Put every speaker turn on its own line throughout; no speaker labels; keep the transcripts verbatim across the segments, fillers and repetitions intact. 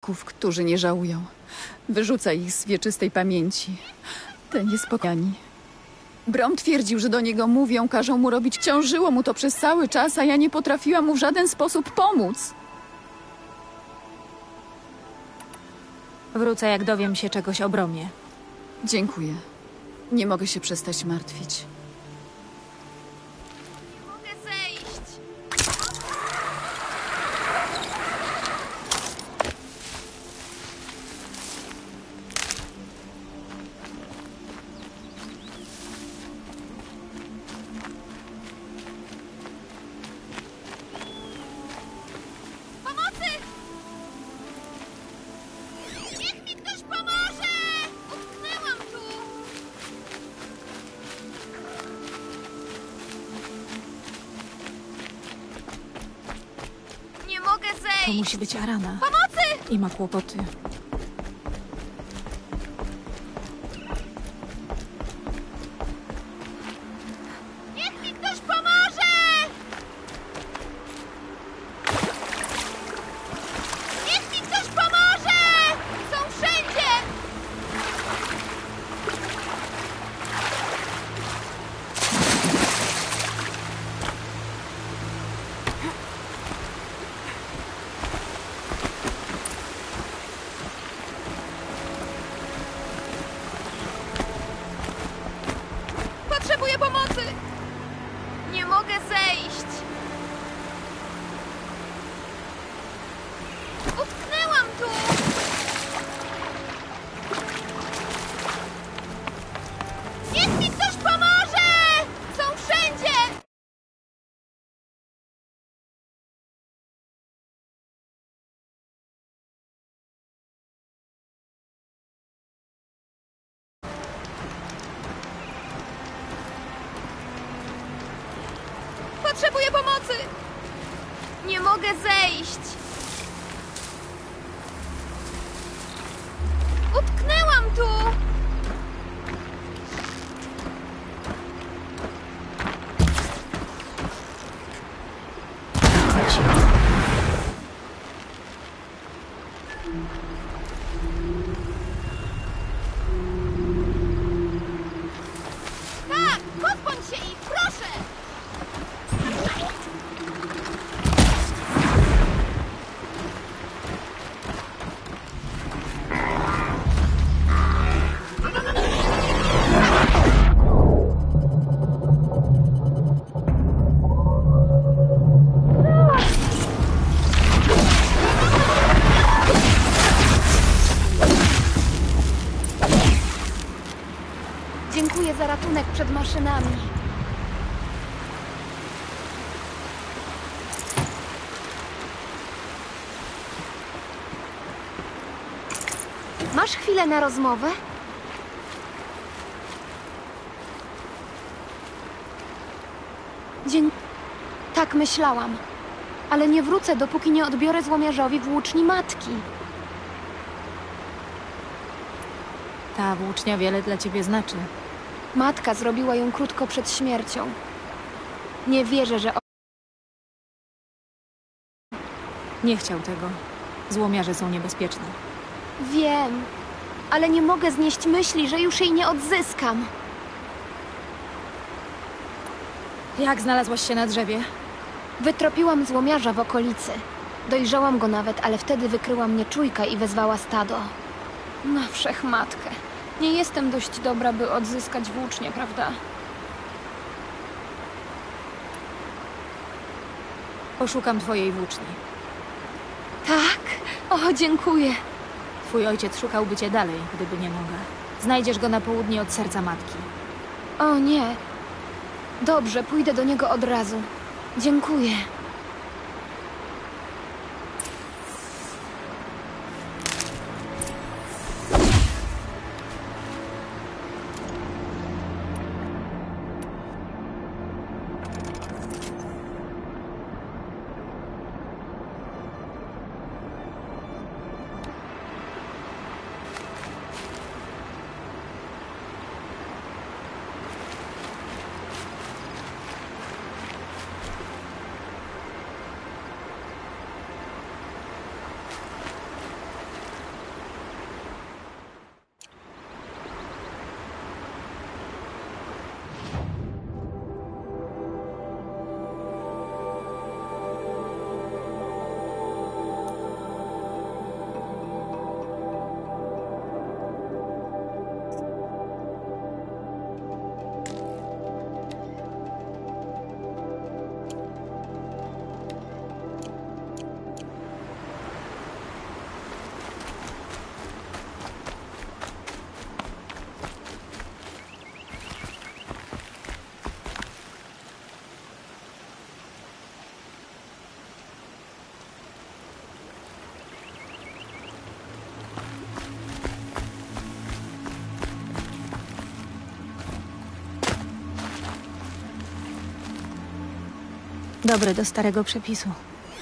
dziadków, którzy nie żałują. Wyrzuca ich z wieczystej pamięci. Te niespokojni. Brom twierdził, że do niego mówią, każą mu robić. Ciążyło mu to przez cały czas, a ja nie potrafiłam mu w żaden sposób pomóc.
Wrócę, jak dowiem się czegoś o Bromie.
Dziękuję. Nie mogę się przestać martwić.
Mogę zejść. Pomocy! Niech mi ktoś pomoże! Utknęłam tu! Nie mogę
To
zejść!
musi być Arana.
Pomocy!
I ma kłopoty.
Niech mi ktoś pomoże! Niech mi ktoś pomoże! Są wszędzie! Potrzebuję pomocy! Nie mogę zejść! Utknęłam tu! Niech mi ktoś pomoże! Są wszędzie! Potrzebuję pomocy! Nie mogę zejść! Utknęłam tu! Tak! Pozbądź się ich, proszę!
Dziękuję za ratunek przed maszynami. Masz chwilę na rozmowę? Dzień... Tak myślałam. Ale nie wrócę, dopóki nie odbiorę złomiarzowi włóczni matki.
Ta włócznia wiele dla ciebie znaczy.
Matka zrobiła ją krótko przed śmiercią. Nie wierzę, że... o-
Nie chciał tego. Złomiarze są niebezpieczne.
Wiem, ale nie mogę znieść myśli, że już jej nie odzyskam.
Jak znalazłaś się na drzewie?
Wytropiłam złomiarza w okolicy. Dojrzałam go nawet, ale wtedy wykryła mnie czujka i wezwała stado. Na wszechmatkę. Nie jestem dość dobra, by odzyskać włócznię, prawda?
Poszukam twojej włóczni.
Tak? O, dziękuję.
Twój ojciec szukałby cię dalej, gdyby nie mogła. Znajdziesz go na południe od serca matki.
O nie. Dobrze, pójdę do niego od razu. Dziękuję.
Dobre do starego przepisu.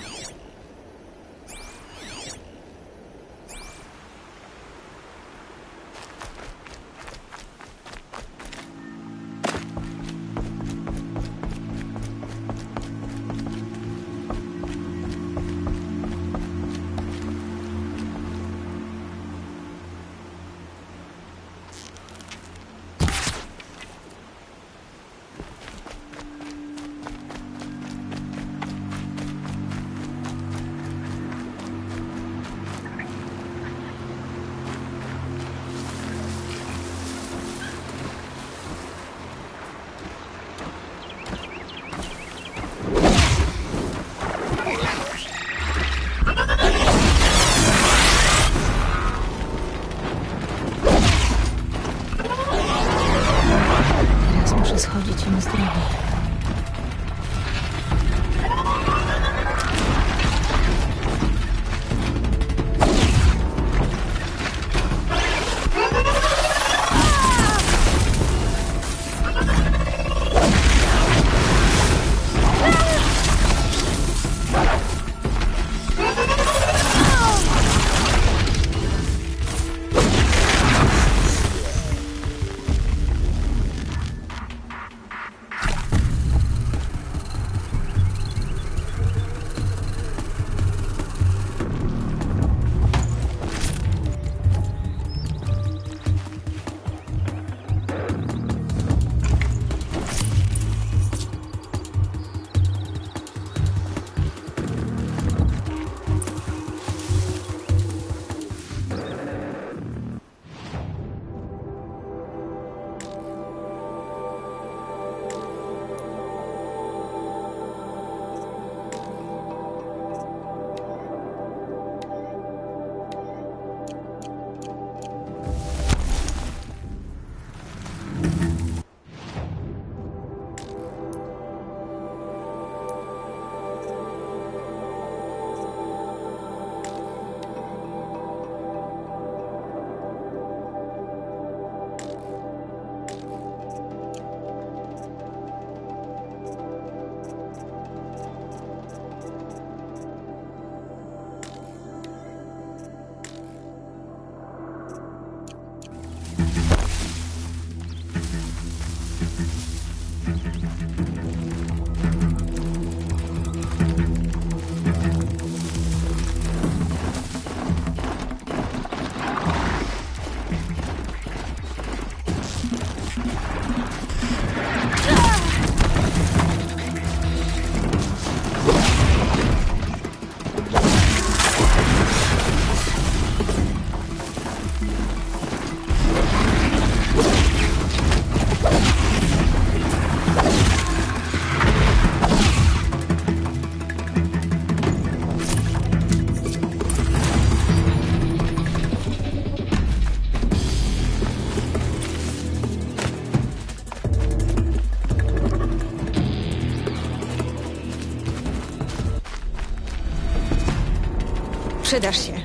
Teraz muszę schodzić im z drogi.
Przydasz się.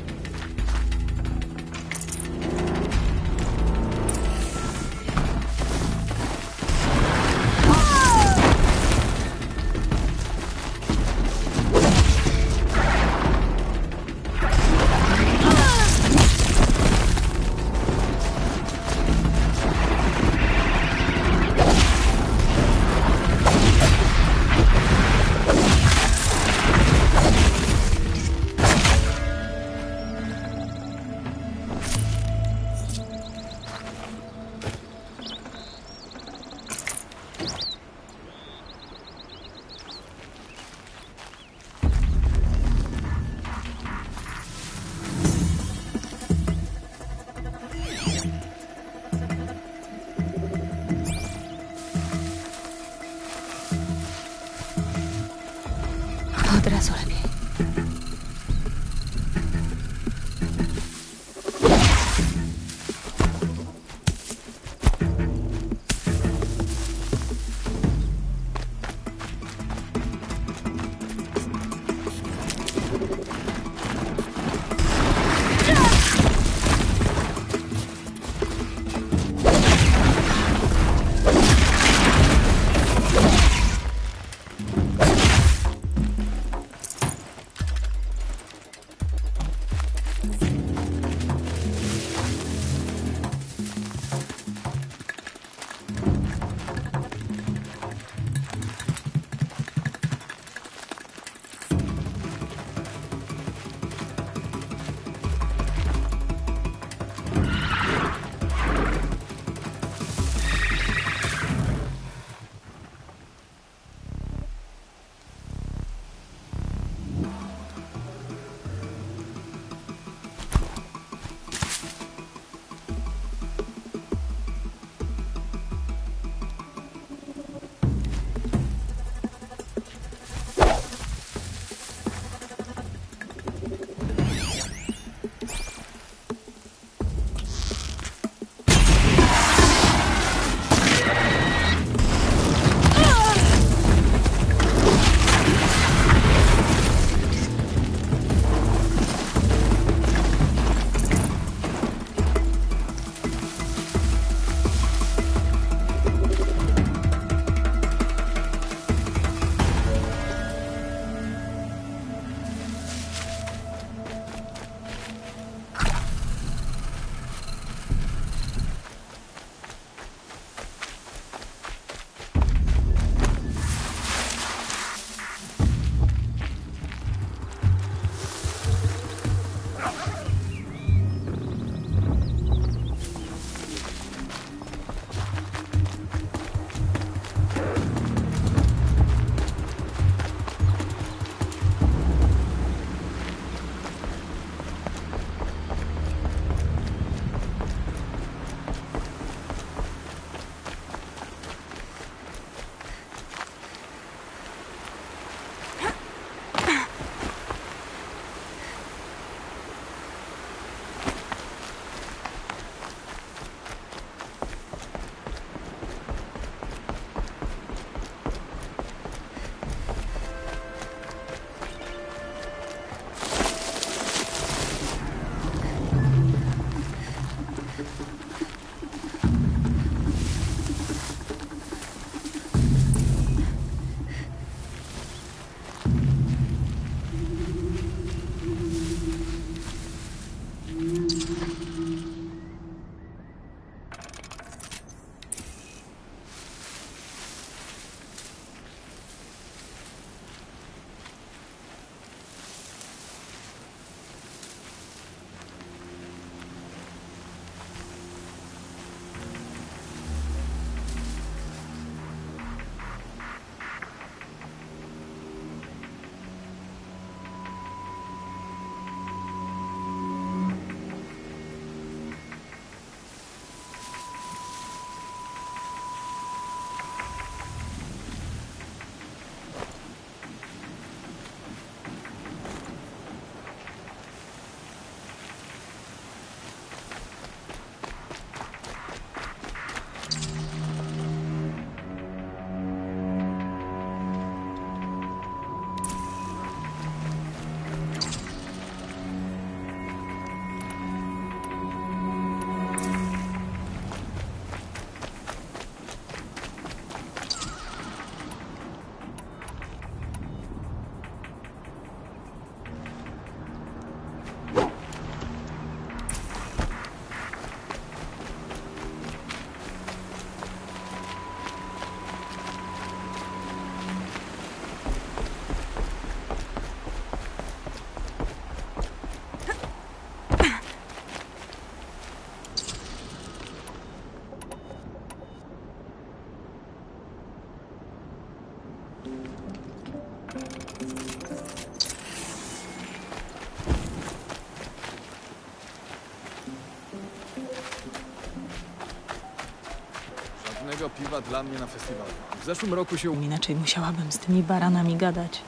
Żadnego piwa dla mnie na festiwalu. W zeszłym roku się... um-
Inaczej musiałabym z tymi baranami gadać.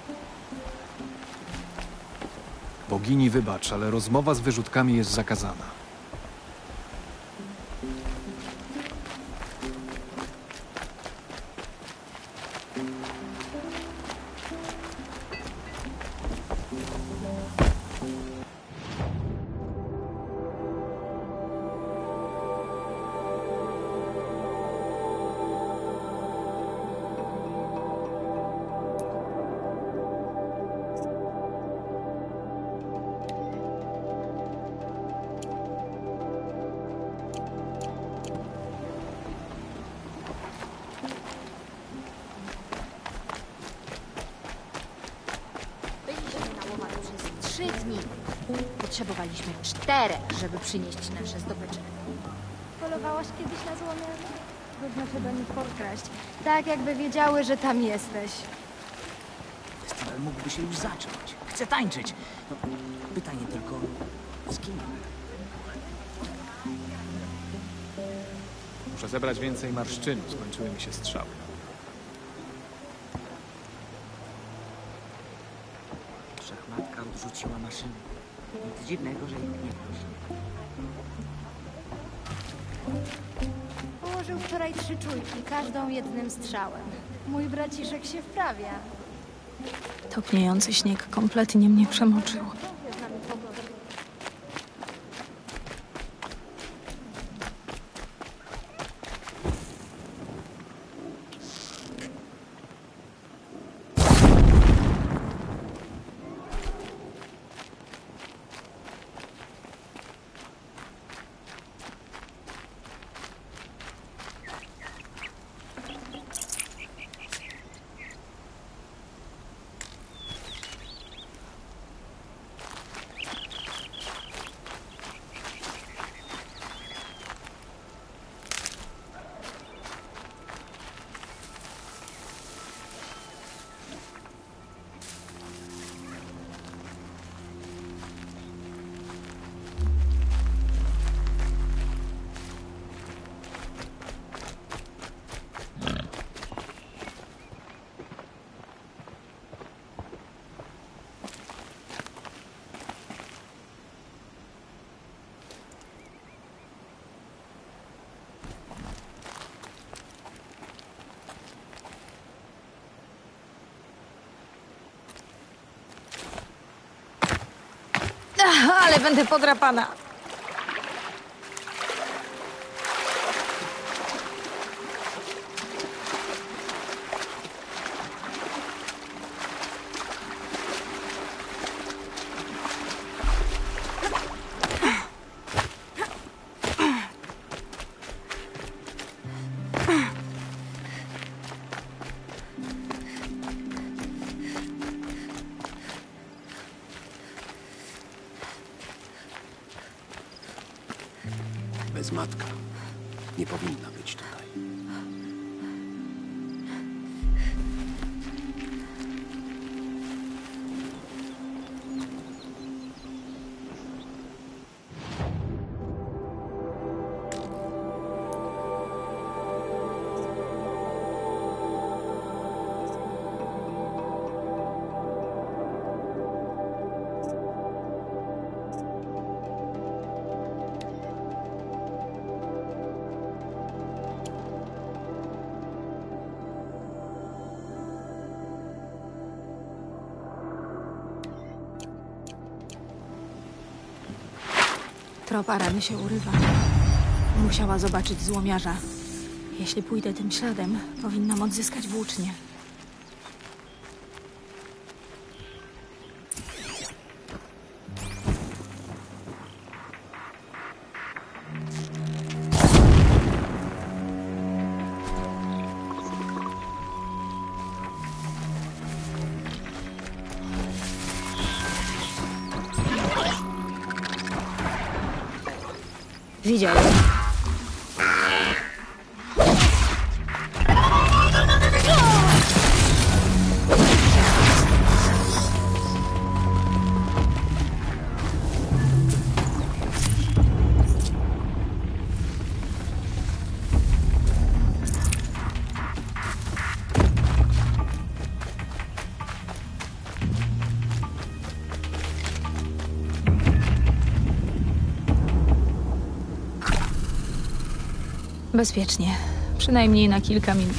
Bogini wybacz, ale rozmowa z wyrzutkami jest zakazana.
Byliśmy na łowach przez trzy dni. Potrzebowaliśmy czterech, żeby przynieść nasze zdobycze.
Polowałaś kiedyś na złomiarza? Trudno się do nich podkraść. Tak jakby wiedziały, że tam jesteś.
Festiwal mógłby się już zacząć. Chcę tańczyć. No, pytanie tylko, z kim?
Muszę zebrać więcej marszczynu, skończyły mi się strzały.
Szachmatka odrzuciła maszynę. Nic dziwnego, że ich nie prosi.
Położył wczoraj trzy czujki, każdą jednym strzałem. Mój braciszek się wprawia.
Topniejący śnieg kompletnie mnie przemoczył. Ale będę podrapana.
Bez matka. Nie powinna być tutaj.
Trop Arany się urywa. Musiała zobaczyć złomiarza. Jeśli pójdę tym śladem, powinnam odzyskać włócznię. Widziałem. Bezpiecznie. Przynajmniej na kilka minut.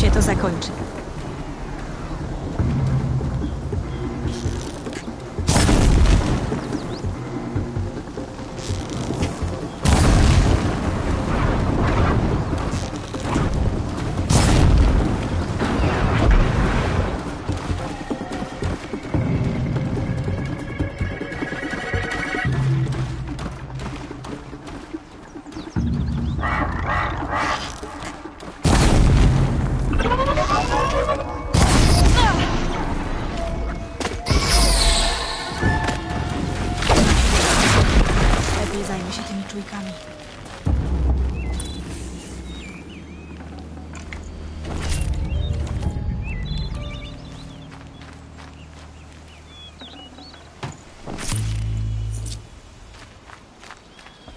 się to zakończy. Lepiej zajmę się tymi czujkami.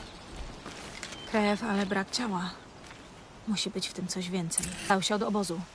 Krew, ale brak ciała. Musi być w tym coś więcej. Dał się od obozu.